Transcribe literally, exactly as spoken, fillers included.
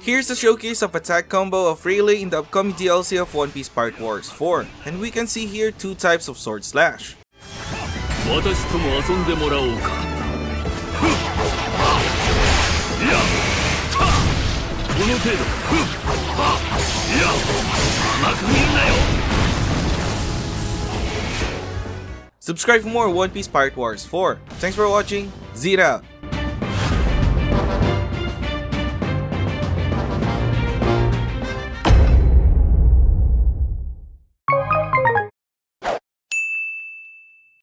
Here's a showcase of attack combo of Rayleigh in the upcoming D L C of One Piece Pirate Wars four, and we can see here two types of sword slash. Subscribe for more One Piece Pirate Wars four. Thanks for watching. Zeta out.